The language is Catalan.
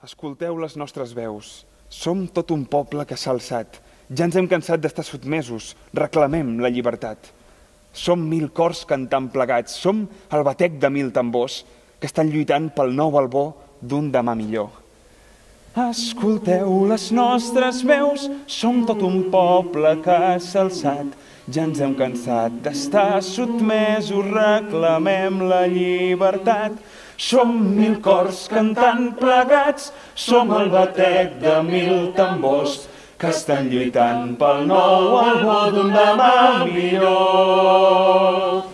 Escolteu les nostres veus. Som tot un poble que s'ha alçat. Ja ens hem cansat d'estar sotmesos. Reclamem la llibertat. Som 1000 cors cantant plegats. Som el batec de 1000 tambors que estan lluitant pel nou albor d'un demà millor. Escolteu les nostres veus. Som tot un poble que s'ha alçat. Ja ens hem cansat d'estar sotmesos. Reclamem la llibertat. Som 1000 cors cantant plegats, som el batec de 1000 tambors que estan lluitant pel nou albor d'un demà millor.